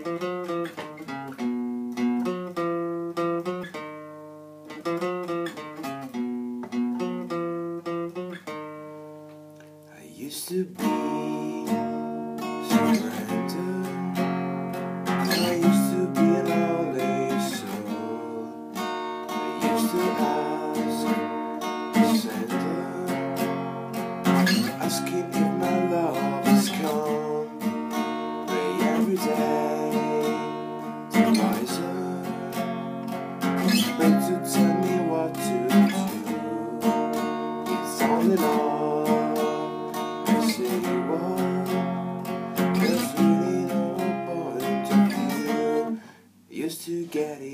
I used to be so random. I used to be an lonely soul. I used to ask Santa, asking if my love is come. Pray every day to wiser, but to tell me what to do. It's all in all. Say what? There's really no point of view. Used to get it.